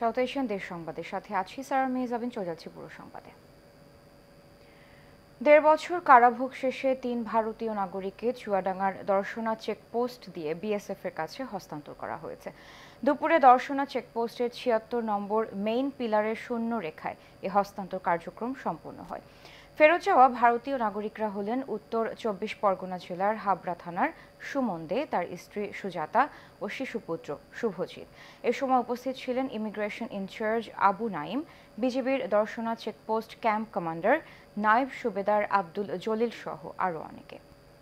South Asian দেশ সংবাদের সাথে আছি সারা মেহজাবিন। চলে যাচ্ছি পুরো সংবাদে। ১.৫ বছর কারাভোগ শেষে ৩ ভারতীয় নাগরিককে চুয়াডাঙ্গার দর্শনা চেকপোস্ট দিয়ে বিএসএফ এর কাছে হস্তান্তর করা হয়েছে। দুপুরে দর্শনা চেকপোস্টের ৭৬ নম্বর মেইন পিলারের শূন্য রেখায় এ হস্তান্তর কার্যক্রম সম্পন্ন হয়। ফেরত যাওয়া ভারতীয় নাগরিকরা হলেন উত্তর ২৪ পরগনা জেলার হাবড়া থানার সুমন দে, তার স্ত্রী সুজাতা ও শিশুপুত্র শুভজিৎ। এ সময় উপস্থিত ছিলেন ইমিগ্রেশন ইনচার্জ আবু নাইম, বিজিবির দর্শনা চেকপোস্ট ক্যাম্প কমান্ডার নায়েব সুবেদার আব্দুল জলিল সহ আরও অনেকে।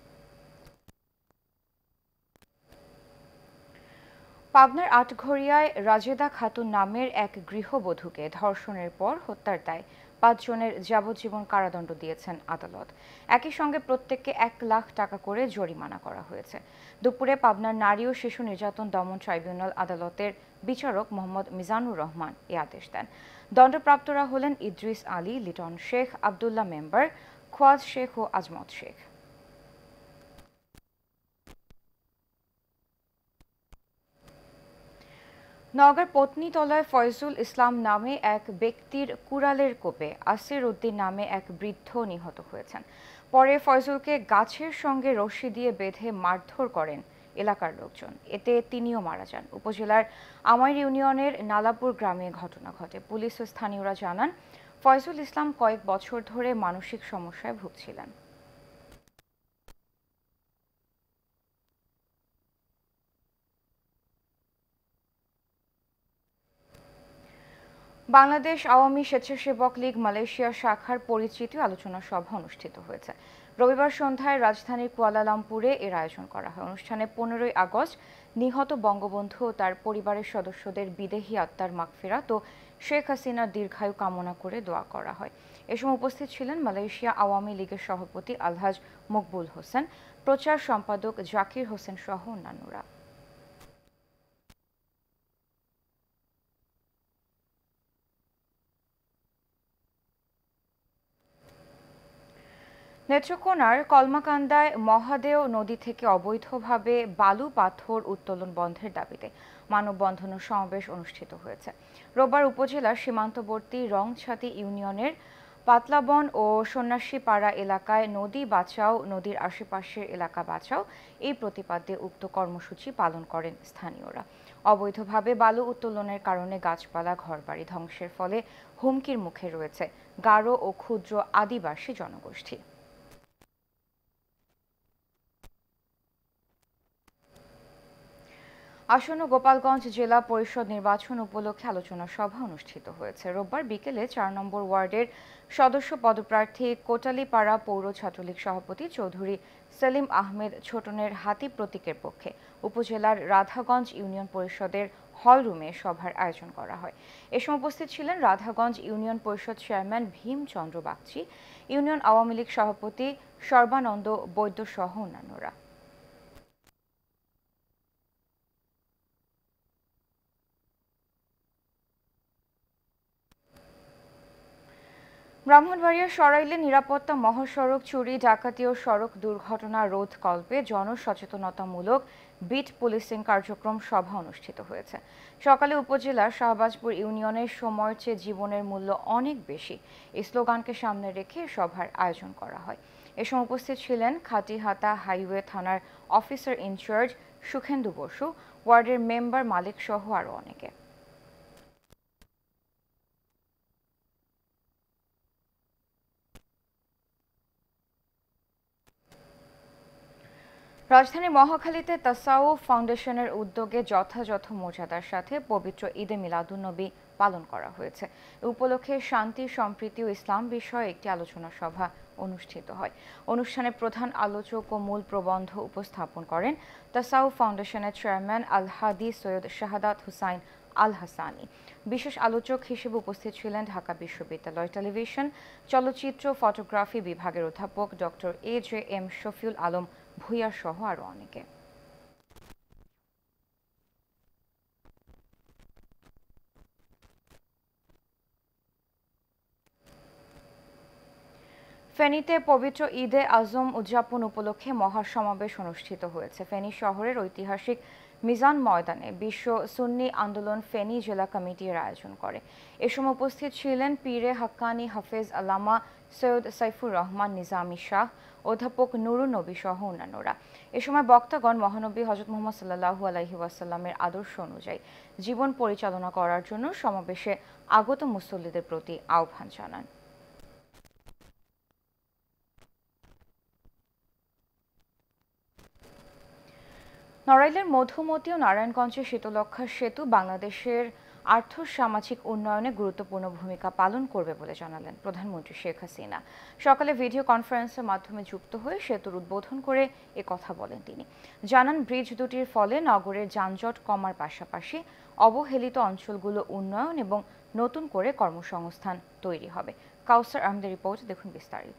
পাবনার আটঘরিয়ায় রাজেদা খাতুন নামের এক গৃহবধূকে ধর্ষণের পর হত্যার দায়ে ৫ জনের যাবজ্জীবন কারাদণ্ড দিয়েছেন আদালত। একই সঙ্গে প্রত্যেককে ১ লাখ টাকা করে জরিমানা করা হয়েছে। দুপুরে পাবনার নারী ও শিশু নির্যাতন দমন ট্রাইব্যুনাল আদালতের বিচারক মোহাম্মদ মিজানুর রহমান এ আদেশ দেন। দণ্ডপ্রাপ্তরা হলেন ইদ্রিস আলী, লিটন শেখ, আবদুল্লাহ মেম্বার, খোয়াজ শেখ ও আজমত শেখ। নওগাঁর পত্নীতলায় ফয়জুল ইসলাম নামে এক ব্যক্তির কুড়ালের কোপে আসির উদ্দিন নামে এক বৃদ্ধ নিহত হয়েছেন। পরে ফয়জুলকে গাছের সঙ্গে রশি দিয়ে বেঁধে মারধর করেন এলাকার লোকজন। এতে তিনিও মারা যান। উপজেলার আমাইর ইউনিয়নের নালাপুর গ্রামে ঘটনা ঘটে। পুলিশ ও স্থানীয়রা জানান, ফয়জুল ইসলাম কয়েক বছর ধরে মানসিক সমস্যায় ভুগছিলেন। বাংলাদেশ আওয়ামী স্বেচ্ছাসেবক লীগ মালয়েশিয়া শাখার পরিচিতি আলোচনা সভা অনুষ্ঠিত হয়েছে। রবিবার সন্ধ্যায় রাজধানীর কুয়ালালামপুরে এর আয়োজন করা হয়। অনুষ্ঠানে ১৫ই আগস্ট নিহত বঙ্গবন্ধু ও তার পরিবারের সদস্যদের বিদেহী আত্মার মাগফিরাত ও শেখ হাসিনার দীর্ঘায়ু কামনা করে দোয়া করা হয়। এ সময় উপস্থিত ছিলেন মালয়েশিয়া আওয়ামী লীগের সভাপতি আলহাজ মকবুল হোসেন, প্রচার সম্পাদক জাকির হোসেন সহ অন্যান্যরা। নেত্রকোনার কলমাকান্দায় মহাদেও নদী থেকে অবৈধভাবে বালু পাথর উত্তোলন বন্ধের দাবিতে মানববন্ধন ও সমাবেশ অনুষ্ঠিত হয়েছে। রোববার উপজেলার সীমান্তবর্তী রংছাতি ইউনিয়নের পাতলাবন ও সন্ন্যাসীপাড়া এলাকায় নদী বাঁচাও, নদীর আশেপাশের এলাকা বাঁচাও এই প্রতিপাদ্যে উক্ত কর্মসূচি পালন করেন স্থানীয়রা। অবৈধভাবে বালু উত্তোলনের কারণে গাছপালা, ঘরবাড়ি ধ্বংসের ফলে হুমকির মুখে রয়েছে গারো ও ক্ষুদ্র আদিবাসী জনগোষ্ঠী। আসন্ন গোপালগঞ্জ জেলা পরিষদ নির্বাচন উপলক্ষে আলোচনা সভা অনুষ্ঠিত হয়েছে। রোববার বিকেলে ৪ নম্বর ওয়ার্ডের সদস্য পদপ্রার্থী কোটালীপাড়া পৌর ছাত্রলীগ সভাপতি চৌধুরী সেলিম আহমেদ ছোটনের হাতি প্রতীকের পক্ষে উপজেলার রাধাগঞ্জ ইউনিয়ন পরিষদের হলরুমে সভার আয়োজন করা হয়। এ সময় উপস্থিত ছিলেন Radhaganj union Parishad chairman Bhimchandra Bagchi, union Awami League সভাপতি সর্বানন্দ বৈদ্য সহ অন্যান্যরা। ব্রাহ্মণবাড়িয়ার সরাইলে নিরাপত্তা মহাসড়ক চুরি, ডাকাতি ও সড়ক দুর্ঘটনা রোধকল্পে জনসচেতনতামূলক বিট পুলিশিং কার্যক্রম সভা অনুষ্ঠিত হয়েছে। সকালে উপজেলার শাহবাজপুর ইউনিয়নের সময়ের চেয়ে জীবনের মূল্য অনেক বেশি এই স্লোগানকে সামনে রেখে সভার আয়োজন করা হয়। এ সময় উপস্থিত ছিলেন খাটিহাতা হাইওয়ে থানার অফিসার ইনচার্জ সুখেন্দু বসু, ওয়ার্ডের মেম্বার মালিক সহ আরও অনেকে। রাজধানীর মহাখালীতে তাসাউফ ফাউন্ডেশনের উদ্যোগে যথাযথ মর্যাদার সাথে পবিত্র ঈদে মিলাদুন্নবী পালন করা হয়েছে। এ উপলক্ষে শান্তি, সম্প্রীতি ও ইসলাম বিষয়ে একটি আলোচনা সভা অনুষ্ঠিত হয়। অনুষ্ঠানে প্রধান আলোচক ও মূল প্রবন্ধ উপস্থাপন করেন তাসাউফ ফাউন্ডেশনের চেয়ারম্যান আল হাদি সৈয়দ শাহাদাত হুসাইন আল হাসানি। বিশেষ আলোচক হিসেবে উপস্থিত ছিলেন ঢাকা বিশ্ববিদ্যালয় টেলিভিশন, চলচ্চিত্র, ফটোগ্রাফি বিভাগের অধ্যাপক ডক্টর AJM শফিউল আলম ভূঁইয়া সহ আরও অনেকে। ফেনীতে পবিত্র ঈদে আজম উদযাপন উপলক্ষে মহাসমাবেশ অনুষ্ঠিত হয়েছে। ফেনী শহরের ঐতিহাসিক মিজান ময়দানে বিশ্ব সুন্নি আন্দোলন ফেনী জেলা কমিটির আয়োজন করে। এ সময় উপস্থিত ছিলেন পীরে হাক্কানি হাফেজ আল্লামা সৈয়দ সাইফুর রহমান নিজামী শাহ, অধ্যাপক নুরুন নবী সহ অন্যান্যরা। এ সময় বক্তাগণ মহানবী হযরত মুহাম্মদ সাল্লাল্লাহু আলাইহি ওয়াসাল্লামের আদর্শ অনুযায়ী জীবন পরিচালনা করার জন্য সমাবেশে আগত মুসল্লিদের প্রতি আহ্বান জানান। নড়াইলের মধুমতি ও নারায়ণগঞ্জের শীতলক্ষা সেতু বাংলাদেশের আর্থ-সামাজিক উন্নয়নে গুরুত্বপূর্ণ ভূমিকা পালন করবে বলে জানালেন প্রধানমন্ত্রী শেখ হাসিনা। সকালে ভিডিও কনফারেন্সের মাধ্যমে যুক্ত হয়ে সেতুর উদ্বোধন করে এ কথা বলেন তিনি। জানান, ব্রিজ দুটির ফলে নগরের যানজট কমার পাশাপাশি অবহেলিত অঞ্চলগুলো উন্নয়ন এবং নতুন করে কর্মসংস্থান তৈরি হবে। কাউসার আহমেদের রিপোর্ট, দেখুন বিস্তারিত।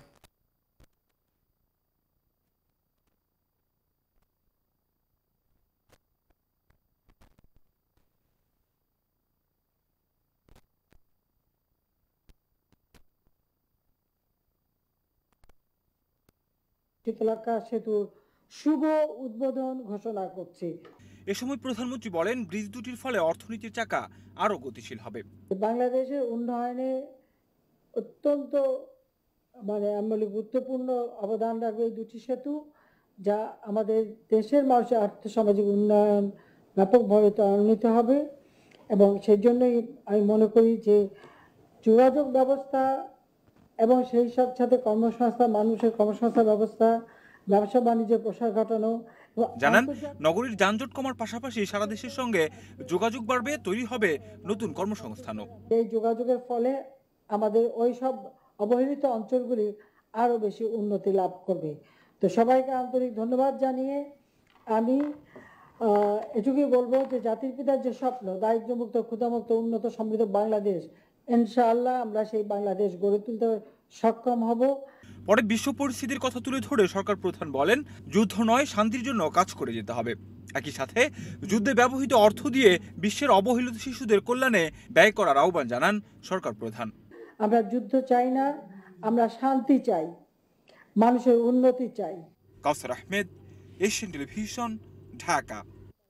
শীতলক্ষা সেতুর শুভ উদ্বোধন ঘোষণা করছি। এ সময় প্রধানমন্ত্রী বলেন, ব্রিজ দুটির ফলে অর্থনীতির চাকা আরো গতিশীল হবে। বাংলাদেশের উন্নয়নে অত্যন্ত গুরুত্বপূর্ণ অবদান রাখবে এই দুটি সেতু, যা আমাদের দেশের মানুষের আর্থসামাজিক উন্নয়ন ব্যাপকভাবে ত্বরান্বিত হবে। এবং সেই জন্যই আমি মনে করি যে যোগাযোগ ব্যবস্থা এবং সেই সাথে কর্মসংস্থান, মানুষের কর্মসংস্থান ব্যবস্থা, ব্যবসা বাণিজ্যের প্রসার ঘটানো। জানান, নগরীর যানজট কমার পাশাপাশি সারা দেশের সঙ্গে যোগাযোগ বাড়বে, তৈরি হবে নতুন কর্মসংস্থানও। এই যোগাযোগের ফলে আমাদের ওই সব অবহেলিত অঞ্চলগুলি আরো বেশি উন্নতি লাভ করবে। তো সবাইকে আন্তরিক ধন্যবাদ জানিয়ে আমি এটুকুই বলবো যে জাতির পিতার যে স্বপ্ন, দারিদ্র্যমুক্ত, ক্ষুধামুক্ত, উন্নত, সমৃদ্ধ বাংলাদেশ, ইনশাআল্লাহ আমরা সেই বাংলাদেশ গড়ে তুলতে সক্ষম হব। পরে বিশ্ব পরিস্থিতির কথা তুলে ধরে সরকার প্রধান বলেন, যুদ্ধ নয়, শান্তির জন্য কাজ করে যেতে হবে। একই সাথে যুদ্ধে ব্যবহৃত অর্থ দিয়ে বিশ্বের অবহেলিত শিশুদের কল্যাণে ব্যয় করার আহ্বান জানান সরকার প্রধান। আমরা যুদ্ধ চাই না, আমরা শান্তি চাই, মানুষের উন্নতি চাই। Kawsar Ahmed, Asian television, Dhaka.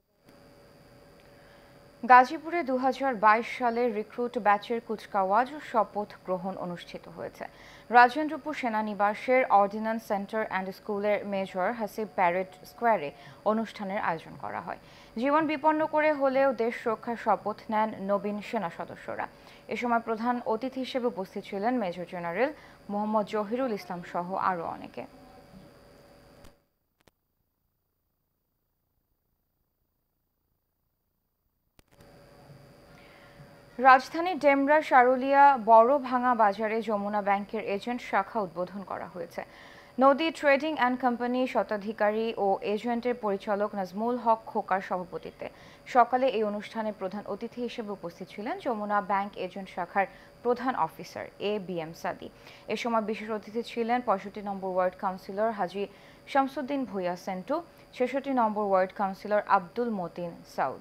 গাজীপুরে 2022 সালের রিক্রুট ব্যাচের কুচকাওয়াজ ও শপথ গ্রহণ অনুষ্ঠিত হয়েছে। রাজেন্দ্রপুর সেনানিবাসের অর্ডিন্যান্স সেন্টার অ্যান্ড স্কুলের মেজর হাসিব প্যারেড স্কোয়ারে অনুষ্ঠানের আয়োজন করা হয়। জীবন বিপন্ন করে হলেও দেশ রক্ষার শপথ নেন নবীন সেনা সদস্যরা। এ সময় প্রধান অতিথি হিসেবে উপস্থিত ছিলেন মেজর জেনারেল মোহাম্মদ জহিরুল ইসলাম সহ আরও অনেকে। রাজধানীর ডেমরা শারুলিয়া বড় ভাঙা বাজারে যমুনা ব্যাংকের এজেন্ট শাখা উদ্বোধন করা হয়েছে। নদী ট্রেডিং অ্যান্ড কোম্পানি স্বত্বাধিকারী ও এজেন্টের পরিচালক নাজমুল হক খোকার সভাপতিত্বে সকালে এই অনুষ্ঠানে প্রধান অতিথি হিসেবে উপস্থিত ছিলেন যমুনা ব্যাংক এজেন্ট শাখার প্রধান অফিসার ABM সাদি। এ সময় বিশেষ অতিথি ছিলেন 65 নম্বর ওয়ার্ড কাউন্সিলর হাজী শামসুদ্দিন ভুইয়া সেন্টু, 66 নম্বর ওয়ার্ড কাউন্সিলর আব্দুল মতিন সাউদ।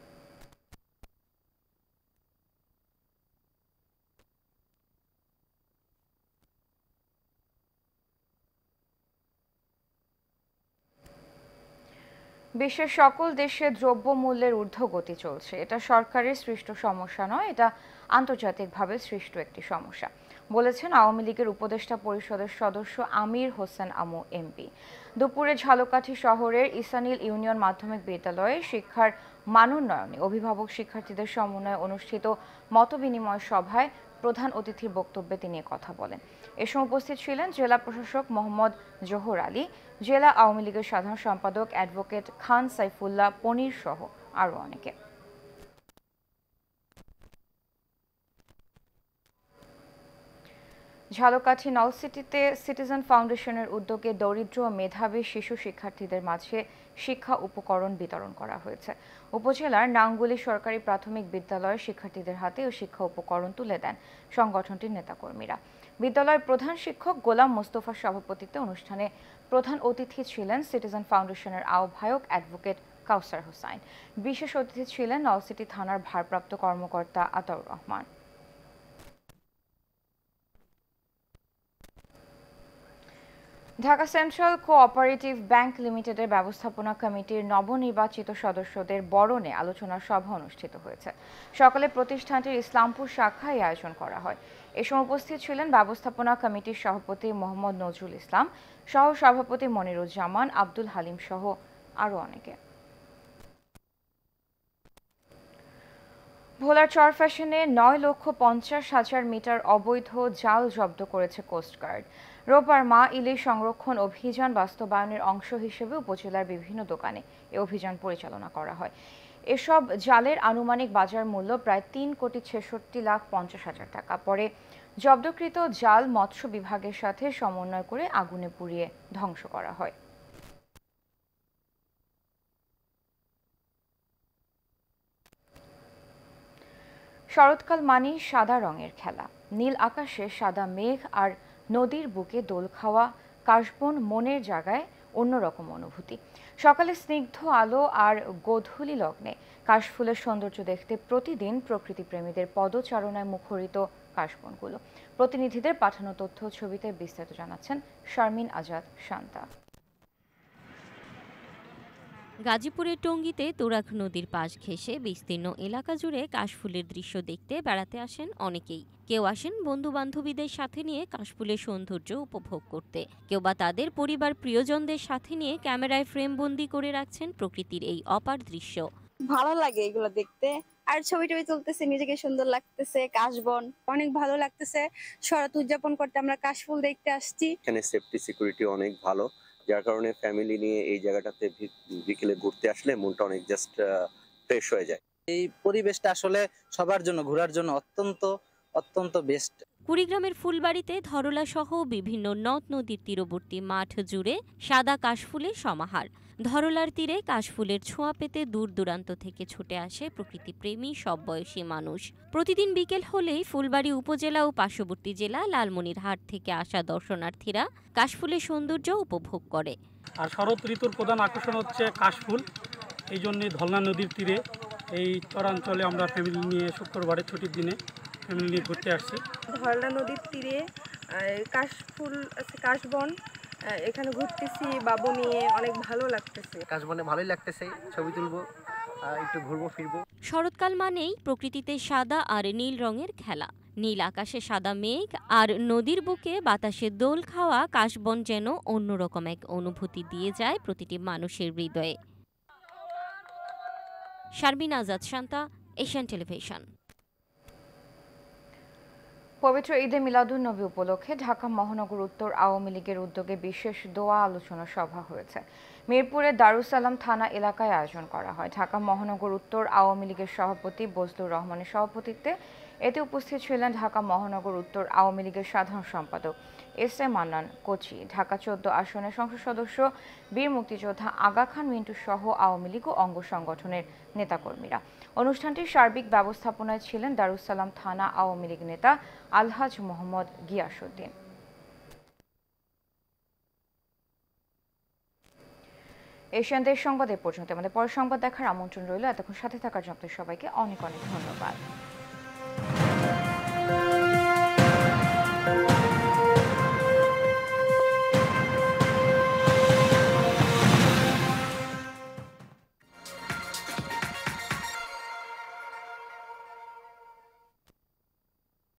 বিশ্বের সকল দেশে দ্রব্যমূল্যের ঊর্ধ্বগতি চলছে। এটা সরকারের সৃষ্ট সমস্যা নয়, এটা আন্তর্জাতিকভাবে সৃষ্ট একটি সমস্যা, বলেছেন আওয়ামী লীগের উপদেষ্টা পরিষদের সদস্য আমির হোসেন আমু MP। দুপুরে ঝালকাঠি শহরের ইসানিল ইউনিয়ন মাধ্যমিক বিদ্যালয়ে শিক্ষার মানোন্নয়নে অভিভাবক শিক্ষার্থীদের সমন্বয়ে অনুষ্ঠিত মতবিনিময় সভায় প্রধান অতিথির বক্তব্যে তিনি কথা বলেন। এ সময় উপস্থিত ছিলেন জেলা প্রশাসক মোহাম্মদ জোহর আলী, জেলা আওয়ামী লীগের সাধারণ সম্পাদক অ্যাডভোকেট খান সাইফুল্লাহ পনির সহ আরও অনেকে। ঝালকাঠি নলসিটিতে সিটিজেন ফাউন্ডেশনের উদ্যোগে দরিদ্র ও মেধাবী শিশু শিক্ষার্থীদের মাঝে শিক্ষা উপকরণ বিতরণ করা হয়েছে। উপজেলার নাঙ্গুলি সরকারি প্রাথমিক বিদ্যালয়ের শিক্ষার্থীদের হাতে ও শিক্ষা উপকরণ তুলে দেন সংগঠনটির নেতাকর্মীরা। বিদ্যালয়ের প্রধান শিক্ষক গোলাম মোস্তফার সভাপতিত্বে অনুষ্ঠানে প্রধান অতিথি ছিলেন সিটিজেন ফাউন্ডেশনের আহ্বায়ক অ্যাডভোকেট কাউসার হোসাইন। বিশেষ অতিথি ছিলেন নলসিটি থানার ভারপ্রাপ্ত কর্মকর্তা Ataur Rahman. Dhaka central cooperative bank লিমিটেডের ব্যবস্থাপনা কমিটির নবনির্বাচিত সদস্যদের বরণে আলোচনা সভা অনুষ্ঠিত হয়েছে। সকালে প্রতিষ্ঠানটির ইসলামপুর শাখায় আয়োজন করা হয়। এ সময় উপস্থিত ছিলেন ব্যবস্থাপনা কমিটির সভাপতি মোহাম্মদ নজরুল ইসলাম, সহ সভাপতি মনিরুজ্জামান, আব্দুল হালিম সহ আরও অনেকে। ভোলার চরফ্যাশনে 9,50,000 মিটার অবৈধ জাল জব্দ করেছে কোস্টগার্ড। রোববার মা ইলিশ সংরক্ষণ অভিযান বাস্তবায়নের অংশ হিসেবে উপজেলার বিভিন্ন দোকানে এ অভিযান পরিচালনা করা হয়। এসব জালের আনুমানিক বাজার মূল্য প্রায় 3,66,50,000 টাকা। পরে জব্দকৃত জাল মৎস্য বিভাগের সাথে সমন্বয় করে আগুনে পুড়িয়ে ধ্বংস করা হয়। শরৎকাল মানেই সাদা রঙের খেলা। নীল আকাশে সাদা মেঘ আর নদীর বুকে দোল খাওয়া কাশবন মনের জায়গায় অন্যরকম অনুভূতি। সকালে স্নিগ্ধ আলো আর গোধূলি লগ্নে কাশফুলের সৌন্দর্য দেখতে প্রতিদিন প্রকৃতিপ্রেমীদের পদচারণায় মুখরিত কাশবনগুলো। প্রতিনিধিদের পাঠানো তথ্য ছবিতে বিস্তারিত জানাচ্ছেন শারমিন আজাদ শান্তা। গাজীপুরের টঙ্গীতে তুরাগ নদীর পাশ ঘেঁষে বিস্তীর্ণ এলাকা জুড়ে কাশফুলের দৃশ্য দেখতে বেড়াতে আসেন অনেকেই। কেউ আসেন বন্ধু বান্ধবীদের সাথে নিয়ে কাশফুলের সৌন্দর্য উপভোগ করতে, কেউ বা তাদের পরিবার প্রিয়জনদের সাথে নিয়ে ক্যামেরায় ফ্রেমবন্দি করে রাখছেন প্রকৃতির এই অপার দৃশ্য। ভালো লাগে এগুলো দেখতে, আর ছবি টবি তুলতেছে, নিজেকে সুন্দর লাগতেছে। কাশবন অনেক ভালো লাগতেছে। শরৎ উদযাপন করতে আমরা কাশফুল দেখতে আসছি। এখানে সেফটি সিকিউরিটি অনেক ভালো, যার কারণে ফ্যামিলি নিয়ে এই জায়গাটাতে বিকেলে ঘুরতে আসলে মনটা অনেক জাস্ট ফ্রেশ হয়ে যায়। এই পরিবেশটা আসলে সবার জন্য ঘোরার জন্য অত্যন্ত অত্যন্ত বেস্ট। কুড়িগ্রামের ফুলবাড়িতে ধরলা সহ বিভিন্ন নদ নদীর তীরবর্তী মাঠ জুড়ে সাদা কাশফুলের সমাহার। ধরলার তীরে কাশফুলের ছোঁয়া পেতে দূর দূরান্ত থেকে ছুটে আসে প্রকৃতিপ্রেমী সব বয়সী মানুষ। প্রতিদিন বিকেল হলেই ফুলবাড়ি উপজেলা ও পার্শ্ববর্তী জেলা লালমনিরহাট থেকে আসা দর্শনার্থীরা কাশফুলের সৌন্দর্য উপভোগ করে। আর শরৎ ঋতুর প্রধান আকর্ষণ হচ্ছে কাশফুল। এই জন্যে ধলনা নদীর তীরে এই চরাঞ্চলে আমরা ফ্যামিলি নিয়ে শুক্রবারের ছুটির দিনে ফ্যামিলি নিয়ে ঘুরতে আসছি। ধরলা নদীর তীরে কাশফুল আছে, কাশবন, এখানে ঘুরতেছি বাবু নিয়ে, অনেক ভালো লাগতেছে। কাশবনে ভালোই লাগতেছে, ছবি তুলবো, একটু ঘুরবো ফিরবো। শরৎকাল মানেই প্রকৃতিতে সাদা আর নীল রঙের খেলা। নীল আকাশে সাদা মেঘ আর নদীর বুকে বাতাসে দোল খাওয়া কাশবন যেন অন্যরকম এক অনুভূতি দিয়ে যায় প্রতিটি মানুষের হৃদয়ে। Sharmin Azad Shanta, Asian television. পবিত্র ঈদে মিলাদুন্নবী উপলক্ষে ঢাকা মহানগর উত্তর আওয়ামী লীগের উদ্যোগে বিশেষ দোয়া আলোচনা সভা হয়েছে। মিরপুরের দারুসালাম থানা এলাকায় আয়োজন করা হয়। ঢাকা মহানগর উত্তর আওয়ামী লীগের সভাপতি বজলুর রহমানের সভাপতিত্বে এতে উপস্থিত ছিলেন ঢাকা মহানগর উত্তর আওয়ামী লীগের সাধারণ সম্পাদক এস এ মান্নান কোচি, ঢাকা 14 আসনের সংসদ সদস্য বীর মুক্তিযোদ্ধা আগা খান মিন্টু সহ আওয়ামী লীগ ও অঙ্গ সংগঠনের নেতাকর্মীরা। অনুষ্ঠানটির সার্বিক ব্যবস্থাপনায় ছিলেন দারুসালাম থানা আওয়ামী লীগ নেতা আলহাজ মোহাম্মদ গিয়াসউদ্দিন। এশিয়ান দেশ সংবাদ এ পর্যন্ত। আমাদের পরের সংবাদ দেখার আমন্ত্রণ রইল। এতক্ষণ সাথে থাকার জন্য সবাইকে অনেক অনেক ধন্যবাদ।